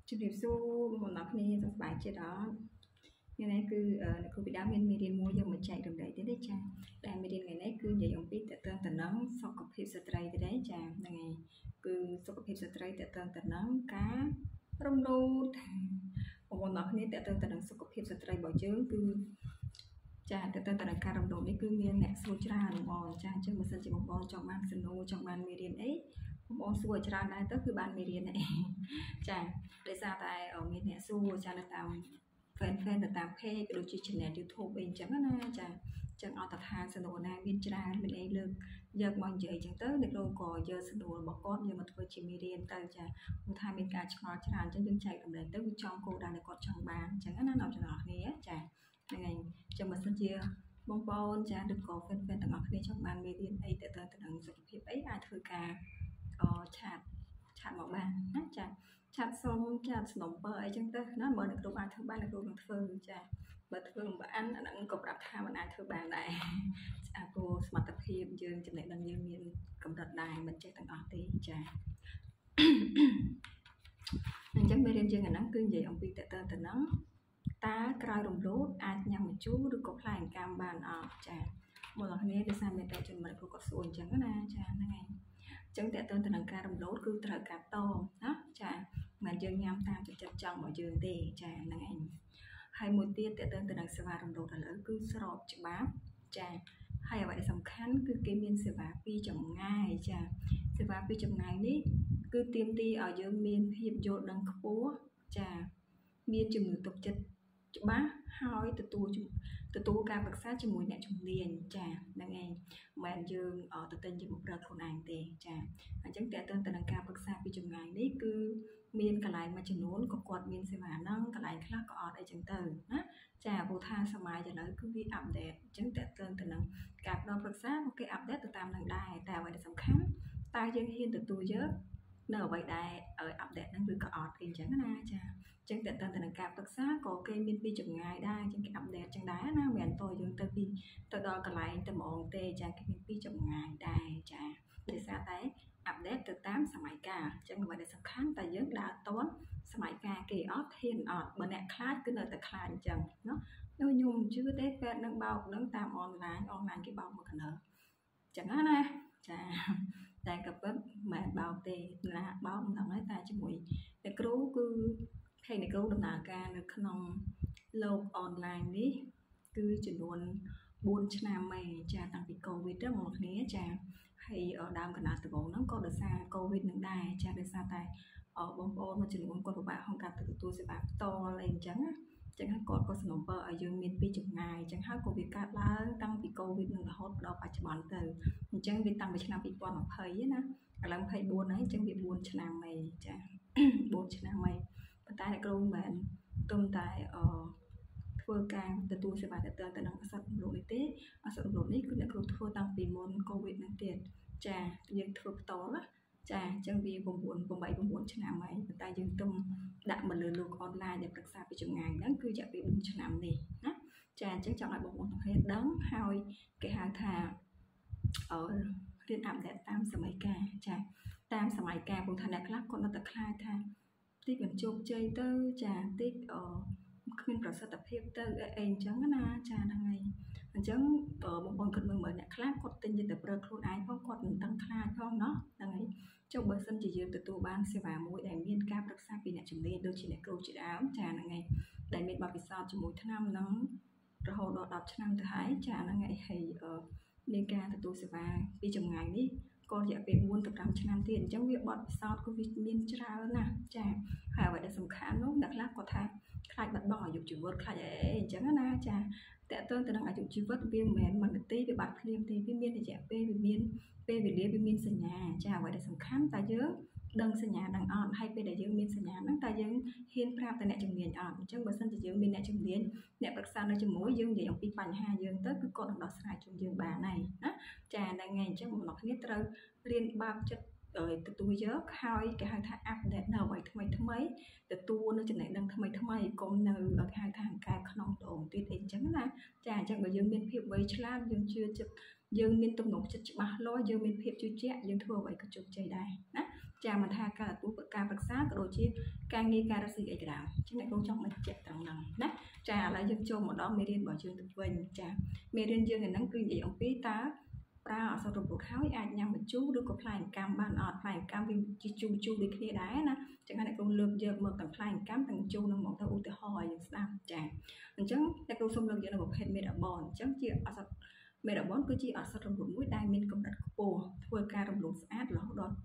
ជំរាបសួរបងប្អូនគ្នាសុខសប្បាយចិត្តអត់ថ្ងៃនេះគឺអ្នកគ្រូពីដើមមានមេរៀនមួយយកមកចែករំលែកទៀតទេចាដែលមេរៀនថ្ងៃនេះគឺនិយាយអំពីតើតើតំណឹងសុខភាពស្ត្រីទេចាហ្នឹងហើយគឺសុខភាពស្ត្រីតើតើតំណឹងការរំលោភបងប្អូនគ្នាតើតើតំណឹងសុខភាពស្ត្រីរបស់យើងគឺចាតើតើតំណឹងការរំលោភនេះគឺមានអ្នកសួរច្រើនបងចាអញ្ចឹងបើសិនជាបងប្អូនចង់បានសំណួរចង់បានមេរៀនអីបងប្អូនសួរឲ្យច្រើនដែរទៅគឺបានមេរៀនអីចាដោយសារតែមានអ្នកសួរចានៅតាម fan ទៅតាម page ក៏ដូចជា channel YouTube អីអញ្ចឹងណាចាអញ្ចឹងអត់ថាសំណួរណាមានច្រើនមានអីលើកយកមកនិយាយអញ្ចឹងទៅអ្នកគ្រូក៏យកសំណួររបស់គាត់យកមកធ្វើជាមេរៀនទៅចាព្រោះថាមានការឆ្ងល់ច្រើនអញ្ចឹងយើងចែករំលែកទៅវាចំគោលដៅដែលគាត់ចង់បានអញ្ចឹងណាអ្នកទាំងអស់គ្នាចាហ្នឹងហើយអញ្ចឹងបើសិនជាបងប្អូនចាឬក៏ fan ទាំងអស់គ្នាចង់បានមេរៀនអីទៅនឹងសុខភាពអីអាចធ្វើការឆាតមកបានណាចាឆាតសុំចាត់សំណុំពរអីចឹងទៅណាបើអ្នកគ្រូអាចធ្វើបានអ្នកគ្រូនឹងធ្វើចាបើធ្វើមិនបានអាហ្នឹងក៏ប្រាប់ថាមិនអាចធ្វើបានដែរចាព្រោះសមត្ថភាពយើងចំណេះដឹងយើងមានកម្រិតដែរមិនចេះទាំងអស់ទេចាអញ្ចឹងមេរៀនយើងអាហ្នឹងគឺនិយាយអំពីតើតំណឹងតើក្រោយរំលោភអាចញ៉ាំម្ជូរឬក៏ផ្លែអង្កាមបានអត់ចាមកដល់គ្នាដោយសារមានតែចំណុចគ្រូគាត់សួរអញ្ចឹងណាចាហ្នឹងហើយចឹងតើតើនឹងការរំលោភគឺត្រូវការតណាចាមិនយើងញ៉ាំតាមចិត្តចង់របស់យើងទេចាហ្នឹងឯងហើយមួយទៀតតើតើនឹងសេវារំលោភឥឡូវគឺស្របច្បាប់ចាហើយអ្វីដែលសំខាន់គឺគេមានសេវាពីចម្ងាយចាសេវាពីចម្ងាយនេះគឺទាមទារឲ្យយើងមានភាពយល់ដឹងខ្ពស់ចាមានជំនឿទុកចិត្តច្បាស់ហើយទទួលការប្រឹក្សាជាមួយអ្នកជំនាញចាហ្នឹងឯងមិនយើងទៅទិញយកមកប្រើខ្លួនឯងទេចាអញ្ចឹងតើតើនឹងការប្រឹក្សាពីចម្ងាយនេះគឺមានកន្លែងមួយចំនួនក៏គាត់មានសេវាហ្នឹងកន្លែងខ្លះក៏អត់អីចឹងទៅណាចាព្រោះថាសម័យឥឡូវគឺវាអាប់ដេតអញ្ចឹងតើតើនឹងការផ្ដល់ប្រឹក្សាក៏គេអាប់ដេតទៅតាមនឹងដែរតែអ្វីដែលសំខាន់តើយើងហ៊ានទទួលយកនៅអ្វីដែលអាប់ដេតហ្នឹងឬក៏អត់អីចឹងណាចាចឹងតើតើនឹងការប្រឹក្សាក៏គេមានពីចម្ងាយដែរចឹងគេអាប់ដេតចឹងដែរណាមិនមែនតើយើងទៅដល់កន្លែងតែហ្មងទេចាគេមានពីចម្ងាយដែរចាដោយសារតែអាប់ដេតទៅតាមសម័យកាលចឹងអ្វីដែលសំខាន់តែយើងដើរទាន់សម័យកាលគេអត់ហ៊ានអត់បើអ្នកខ្លាចគឺនៅតែខ្លាចអញ្ចឹងណាដូចខ្ញុំជឿទេពេទ្យនឹងបោកនឹងតាមអនឡាញគេបោកមកកណ្ដោចឹងណាចាតែក៏ពិតមិនបោកទេណាបោកមិនដឹងហើយតែជាមួយតែគ្រូគឺហើយអ្នកគ្រូដំណើរការនៅក្នុងលោកអនឡាញនេះគឺចំនួន4ឆ្នាំហើយចាតាំងពីកូវីដទៅមកគ្នាចាហើយដើមកណ្ដាលដំបូងហ្នឹងក៏ដោយសារកូវីដនឹងដែរចាដោយសារតែបងប្អូនមួយចំនួនគាត់ពិបាកក្នុងការទទួលសេវាផ្ទាល់អីអញ្ចឹងណាចឹងគាត់ក៏សំណូមពរឲ្យយើងមានពីចម្ងាយអញ្ចឹងហើយក៏វាកើតឡើងតាំងពីកូវីដនឹងរហូតដល់បច្ចុប្បន្នទៅអញ្ចឹងវាតាំងពីឆ្នាំ2020ណាឥឡូវ24ហើយអញ្ចឹងវា4ឆ្នាំហើយចា4ឆ្នាំហើយប៉ុន្តែអ្នកគ្រូមិនមែនទុំតែធ្វើការទទួលសេវាទៅនឹងអសត់រំលោភនេះទេអសត់រំលោភនេះគឺអ្នកគ្រូធ្វើតាំងពីមុនកូវីដនឹងទៀតចាយើងធ្វើផ្ទាល់ណាចាអញ្ចឹងវា9ឆ្នាំហើយប៉ុន្តែយើងទុំដាក់មកលើលោកអនឡាញដែលប្រឹក្សាពីចម្ងាយហ្នឹងគឺរយៈពេល4ឆ្នាំនេះណាចាអញ្ចឹងចង់ឲ្យបងប្អូនទាំងគ្នាដឹងហើយគេហៅថារៀនអាប់ដេតតាមសម័យកាលចាតាមសម័យកាលព្រោះថាអ្នកខ្លះគាត់នៅតែខ្លាចថាតិចមិនជោគជ័យទៅចាតិចគ្មានប្រសិទ្ធភាពទៅអីអញ្ចឹងណាចាហ្នឹងហើយអញ្ចឹងបងប្អូនគាត់មើលអ្នកខ្លះគាត់ទិញទៅប្រើខ្លួនឯងផងគាត់មិនដឹងខ្លាចផងเนาะហ្នឹងហើយចុះបើសិនជាយើងទទួលបានសេវាមួយដែលមានការប្រឹក្សាពីអ្នកជំនាញដូចជាអ្នកគ្រូជាដើមចាហ្នឹងហើយដែលមានបទពិសោធន៍ជាមួយថ្នាំហ្នឹងរហូតដល់10ឆ្នាំទៅហើយចាហ្នឹងហើយមានការទទួលសេវាពីចម្ងាយនេះក៏រយៈពេល4ទៅ5ឆ្នាំទៀតអញ្ចឹងវាបទពិសោធន៍គឺវាមានច្រើនណាស់ចាហើយអ្វីដែលសំខាន់នោះអ្នកខ្លះគាត់ថាខ្លាចបាត់បង់អាយុជីវិតខ្លាចអីអញ្ចឹងណាចាតើតើទៅនឹងអាយុជីវិតវាមិនមែនមួយនាទីវាបាត់ភ្លាមទេវាមានរយៈពេលវាមានពេលវេលាវាមានសញ្ញាចាអ្វីដែលសំខាន់តែយើងដឹងសញ្ញានឹងអត់ហើយពេលដែលយើងមានសញ្ញាហ្នឹងតើយើងហ៊ានប្រាប់ទៅអ្នកជំនាញអត់អញ្ចឹងបើសិនជាយើងមានអ្នកជំនាញអ្នកប្រឹក្សានៅជាមួយយើងនិយាយអំពីបញ្ហាយើងទៅគឺគាត់នឹងដោះស្រាយជូនយើងបានហើយណាចាហ្នឹងហើយអញ្ចឹងបងប្អូនគ្នាត្រូវរៀនបើកចិត្តទទួលយកហើយគេហៅថាអាប់ដេតនៅអ្វីថ្មីទទួលនៅចំណេះដឹងថ្មីកុំនៅគេហៅថាអង្កែបក្នុងដងទៀតអីអញ្ចឹងណាចាអញ្ចឹងបើយើងមានភាពវៃឆ្លាតយើងជឿចិត្តយើងមានទំនុកចិត្តច្បាស់លាស់យើងមានភាពជឿជាក់យើងធ្វើអ្វីក៏ជោគជ័យដែរណាចាមិនថាការទទួលការប្រឹក្សាក៏ដូចជាការងារការរកស៊ីអីក៏ដោយចឹងអ្នកគ្រូចង់បញ្ជាក់ត្រង់ហ្នឹងណាចាឥឡូវយើងចូលមកដល់មេរៀនរបស់យើងទៅវិញចាមេរៀនយើងហ្នឹងគឺនិយាយអំពីតើប្រើអក្សររំលោភហើយអាចញ៉ាំបញ្ជូរឬក៏ផ្លែអង្កាំបានអត់ផ្លែអង្កាំវាជាជូរដូចគ្នាដែរណាចឹងហើយអ្នកគ្រូលើកយកមកទាំងផ្លែអង្កាំទាំងជូរនឹងមកទៅឧទាហរណ៍ឲ្យយើងស្ដាប់ចាអញ្ចឹងអ្នកគ្រូសូមលើកយកនៅប្រភេទមេតាបនអញ្ចឹងជាអក្សរមេតាបនគឺជាអក្សររំលោភមួយដែលមានកម្រិតខ្ពស់ធ្វើការរំលោភស្អាតរហូតដល់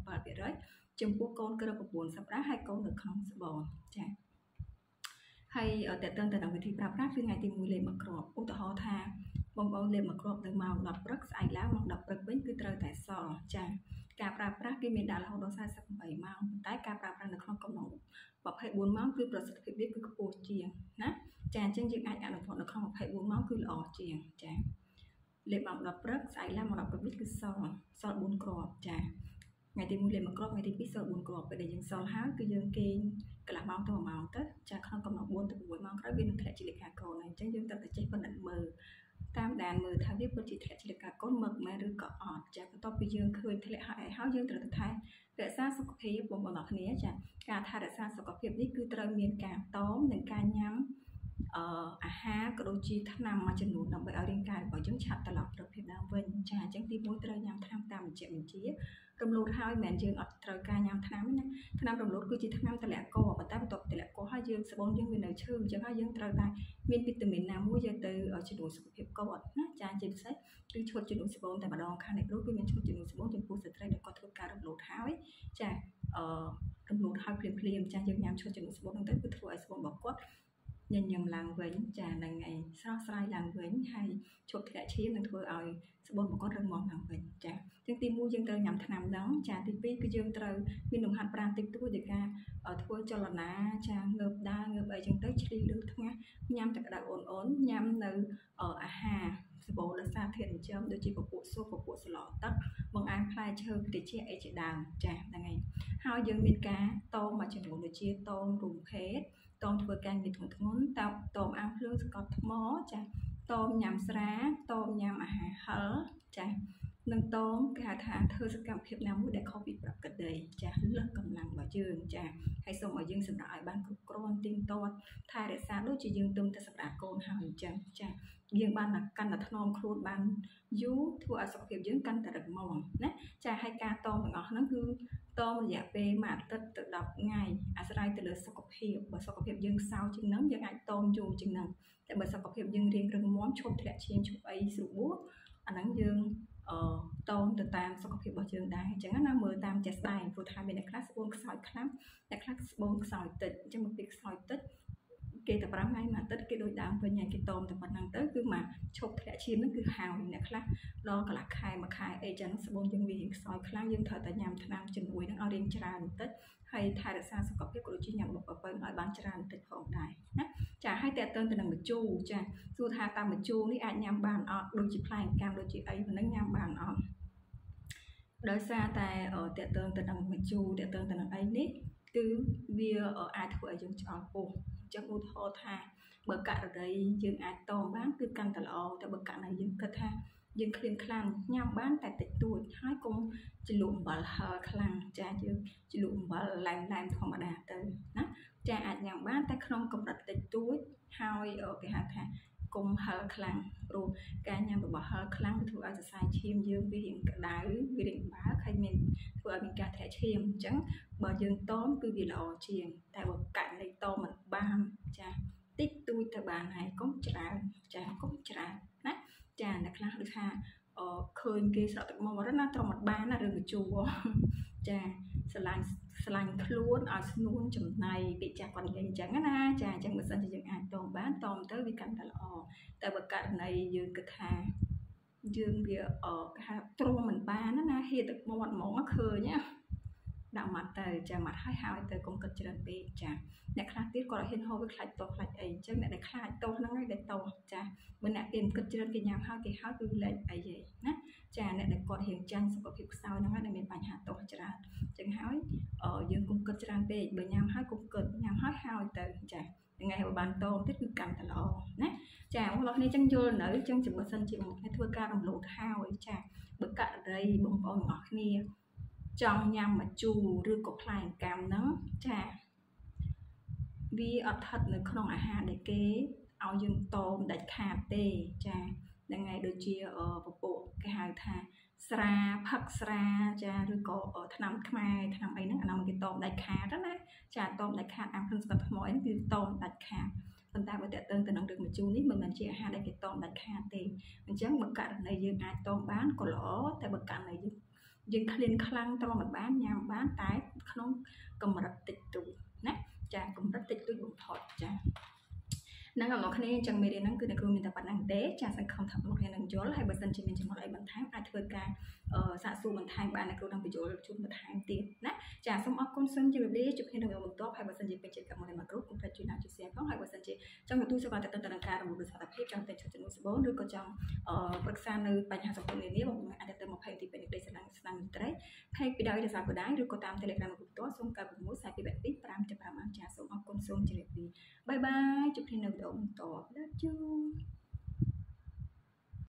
97%ចំពោះកូនក្រឹប9សប្តាហ៍ហើយកូននៅក្នុងស្បូនចាហើយតើតើទៅនឹងវិធីប្រើប្រាស់គឺថ្ងៃទី1លេខមកគ្រាប់ឧទាហរណ៍ថាបងប្អូនលេខមកគ្រាប់នៅម៉ោង10ព្រឹកស្អែកឡើងម៉ោង10ព្រឹកវិញគឺត្រូវតែសល់ចាការប្រើប្រាស់គេមានដាក់រហូតដល់48ម៉ោងប៉ុន្តែការប្រើប្រាស់នៅក្នុងកំណង24ម៉ោងគឺប្រសិទ្ធភាពវាគឺខ្ពស់ជាងណាចាអញ្ចឹងយើងអាចអនុវត្តនៅក្នុង24ម៉ោងគឺល្អជាងចាលេខម៉ោង10ព្រឹកស្អែកឡើងម៉ោង10ព្រឹកវិញគឺសល់4គ្រាប់ចាថ្ងៃទី1លេខមកគ្រាប់ថ្ងៃទី2សល់4គ្រាប់ពេលដែលយើងសល់ហើយគឺយើងគេងកន្លះម៉ោងទៅ1ម៉ោងទៅចាក្នុងកំណត់4ទៅ6ម៉ោងក្រោយវានឹងធ្លាក់ជាលេខាកូនហើយអញ្ចឹងយើងត្រូវតែចេះពិនិត្យមើលតាមដានមើលថាវាពិតជាធ្លាក់ជាលេខាកូនមកមែនឬក៏អត់ចាបន្ទាប់ពីយើងឃើញធ្លាក់ហើយយើងត្រូវទៅថែរក្សាសុខភាពបងប្អូនគ្នាចាការថែរក្សាសុខភាពនេះគឺត្រូវមានការតមនិងការញ៉ាំអាហារក៏ដូចជាថ្នាំមួយចំនួនដើម្បីឲ្យរាងកាយរបស់យើងឆាប់ត្រឡប់ទៅភាពដើមវិញចាអញ្ចឹងទី1ត្រូវញ៉ាំថ្នាំតាមបញ្ជារំលោភហើយមិនមែនយើងអត់ត្រូវការញ៉ាំថ្នាំទេណាថ្នាំរំលោភគឺជាថ្នាំទម្លាក់កប៉ុន្តែបន្ទាប់ទម្លាក់កហើយយើងស្បូនយើងវានៅឈឺអញ្ចឹងហើយយើងត្រូវតែមានវីតាមីនណាមួយយកទៅជំនួយសុខភាពកអត់ណាចាជាពិសេសគឺឈុតជំនួយស្បូនតែម្ដងខាងនេះគ្រូគឺមានឈុតជំនួយស្បូនចំពោះស្ត្រីដែលគាត់ធ្វើការរំលោភហើយចារំលោភហើយភ្លាមចាយើងញ៉ាំឈុតជំនួយស្បូនហ្នឹងទៅគឺធ្វើឲ្យស្បូនរបស់គាត់ញញឹមឡើងវិញចានឹងឯងស្រស់ស្រាយឡើងវិញហើយឈប់ធ្លាក់ឈាមនឹងធ្វើឲ្យស្បូនរបស់គាត់រឹងមាំឡើងវិញចាចឹងទី1យើងត្រូវញ៉ាំថ្នាំហ្នឹងចាទី2គឺយើងត្រូវមានលំហាត់ប្រាណតិចតួចដោយការធ្វើចលនាចាងើបដើរងើបអីចឹងទៅឆ្លៀលឬថ្ងាសញ៉ាំតែក្តៅអូនញ៉ាំនៅអាហារសបូរដោយសារធាតុចិញ្ចឹមដូចជាពពួកស៊ុបពពួកសឡទឹកបង្អែមផ្លែឈើតិចអីជាដើមចាហ្នឹងហើយហើយយើងមានការតមមួយចំនួនដូចជាតមរុំភេទតមធ្វើការងារធ្ងន់តមអាំងភ្លើងសកត់ថ្មចាតមញ៉ាំស្រាតមញ៉ាំអាហារហឹរចានឹងតមគេហៅថាធ្វើសកម្មភាពណាមួយដែលខុសពីប្រក្រតីចាលើសកម្លាំងរបស់យើងចាហើយសូមឲ្យយើងសម្រាប់ឲ្យបានគ្រប់គ្រាន់ទៀងទាត់ថែរក្សាដូចជាយើងទុំទៅសម្រាប់កូនហើយអញ្ចឹងចាយើងបានកាន់តែថ្នមខ្លួនបានយូរធ្វើឲ្យសុខភាពយើងកាន់តែរឹងមាំណាចាហើយការតមទាំងអស់ហ្នឹងគឺតមរយៈពេលមួយអាទិត្យទៅ10ថ្ងៃអាស្រ័យទៅលើសុខភាពបើសុខភាពយើងខ្សោយជាងហ្នឹងយើងអាចតមយូរជាងហ្នឹងតែបើសុខភាពយើងរៀងរឹងមាំឈប់ធ្លាក់ឈាមឈប់អីស្រួលបួសអាហ្នឹងយើងតមទៅតាមសុខភាពរបស់យើងដែរអញ្ចឹងណាមើលតាមចេះស្ដែងព្រោះថាមានអ្នកខ្លះស្បូនខ្សោយខ្លាំងអ្នកខ្លះស្បូនខ្សោយតិចអញ្ចឹងមកពីខ្សោយតិចគេតែ5ថ្ងៃមួយអាទិត្យគេដូចដើមវិញហើយគេតមតែប៉ុណ្ណឹងទៅគឺមកឈប់ធ្លាក់ឈាមហ្នឹងគឺហើយអ្នកខ្លះដល់កន្លះខែមួយខែអីចឹងស្បូនយើងវាខ្សោយខ្លាំងយើងត្រូវតែញ៉ាំថ្នាំជំនួយហ្នឹងឲ្យរៀងច្រើនបន្តិចហើយថែរក្សាសុខភាពក៏ដូចជាញ៉ាំបុកប៉ៅឲ្យបានច្រើនបន្តិចផងដែរណាចាហើយតើតើទៅនឹងម្ជូរចាសួរថាតើម្ជូរនេះអាចញ៉ាំបានអត់ដូចជាផ្លែអង្កាំដូចជាអីប៉ុណ្ណឹងញ៉ាំបានអត់ដោយសារតែតើតើទៅនឹងម្ជូរតើតើទៅនឹងអីនេះគឺវាអាចធ្វើឲ្យយើងឆ្អល់ពោះអញ្ចឹងឧទាហរណ៍ថាបើករណីយើងអាចតមបានគឺកាន់តែល្អតែបើករណីយើងគិតថាយើងឃ្លានខ្លាំងញ៉ាំបានតែតិចតួចហើយកុំជ្រលក់អំបិលហឹរខ្លាំងចាយើងជ្រលក់អំបិលឡែមធម្មតាទៅណាចាអាចញ៉ាំបានតែក្នុងកម្រិតតិចតួចហើយគេហៅថាកុំហឹរខ្លាំងព្រោះការញ៉ាំរបស់ហឹរខ្លាំងវាធ្វើឲ្យសរសៃឈាមយើងវារៀងក្តៅវារៀងបើកហើយមានធ្វើឲ្យមានការធ្លាក់ឈាមអញ្ចឹងបើយើងតមគឺវាល្អជាងតែបើករណីតមមិនបានចាតិចតួចទៅបានហើយកុំច្រើនចាកុំច្រើនណាចាអ្នកខ្លះដូចថាឃើញគេស្រក់ទឹកមាត់ណាត្រឹមមិនបានណារឿងបញ្ជូរចាស្រឡាញ់ខ្លួនឲ្យស្នួនចំណៃពីចាស់គាត់និយាយអញ្ចឹងណាចាអញ្ចឹងបើសិនជាយើងអាចតមបានតមទៅវាកាន់តែល្អតែបើករណីយើងគិតថាយើងវាគេហៅទ្រាំមិនបានណាហៀទឹកមាត់ហ្មងឃើញណាដាក់ម៉ាត់ទៅចាម៉ាត់ហើយទៅកុំគិតច្រើនពេកចាអ្នកខ្លះទៀតគាត់ហ៊ានហូបវាខ្លាចតោះខ្លាចអីអញ្ចឹងអ្នកដែលខ្លាចតោះហ្នឹងឯងដែលតោះចាបើអ្នកគេមិនគិតច្រើនគេញ៉ាំហើយគេហើយគឺលេចអីហីណាចាអ្នកដែលគាត់ហ៊ានចាញ់សុខភាពខ្សោយហ្នឹងឯងដែលមានបញ្ហាតោះច្រើនអញ្ចឹងហើយយើងកុំគិតច្រើនពេកបើញ៉ាំហើយកុំគិតញ៉ាំហើយទៅចាថ្ងៃបើបានតមទៀតគឺកាន់តែល្អណាចាបងប្អូននេះចឹងយល់នៅចឹងបើសិនជាបងប្អូនធ្វើការរំលោភហើយចាបើករណីបងប្អូនទាំងអស់គ្នា trong nhằm mà chù rư có lại cam nắng cha vì ở thậtនៅក្នុងអាហារដែលគេឲ្យយើងតមដាច់ខាតទេចាហ្នឹងហើយដូចជាពពុះគេហៅថាស្រាផឹកស្រាចាឬក៏ថ្នាំខ្មែរថ្នាំអីហ្នឹងអានោះគេតមដាច់ខាតណាចាតមដាច់ខាតអាព្រឹងស្កត់ថ្មអីហ្នឹងគឺតមដាច់ខាតប៉ុន្តែបើតើតើទៅនឹងរឿងមជូរនេះមិនមែនជាអាហារដែលគេតមដាច់ខាតទេអញ្ចឹងបើករណីយើងអាចតមបានក៏ល្អតែបើករណីយើងឃ្លានខ្លាំងតមមិនបានញ៉ាំបានតែក្នុងកម្រិតតិចតួចណាចាកម្រិតតិចតួចបំផុតចាហ្នឹងបងប្អូនគ្នាអញ្ចឹងមេរៀនហ្នឹងគឺអ្នកគ្រូមានតែប៉ុណ្្នឹងទេចាសង្ឃឹមថាបងប្អូននឹងយល់ហើយបើសិនជាមានចំណុចអីបន្ថែមអាចធ្វើការសាកសួរបន្ថែមបានអ្នកគ្រូនឹងបញ្យល់ជូនបន្ថែមទៀតណាចាសូមអរគុណសូមជម្រាបលាជួបគ្នានៅវីដេអូបន្ទាប់ហើយបើសិនជាពេញចិត្តកម្មវិធីរបស់គ្រូកុំភ្លេចជួយ like ជួយ share ផងហើយបើសិនជាចង់ទទួលស្គាល់ទៅនឹងការរំលោភសិទ្ធិភាពចង់ទៅជួយជំនួយសបូនឬក៏ចង់ប្រឹក្សានៅបញ្ហាសង្គមនានាបងប្អូនអាចទៅមក page ទីពេញនៃស្នាមត្រី page ពីដៃរសារកដាយឬក៏តាម Telegram របស់ផ្ទាល់សូម96 42 5.5 ចាសូមអរគុណសូមជម្រាបលាបាយបាយជួបគ្នានៅវីដេអូបន្ត Love you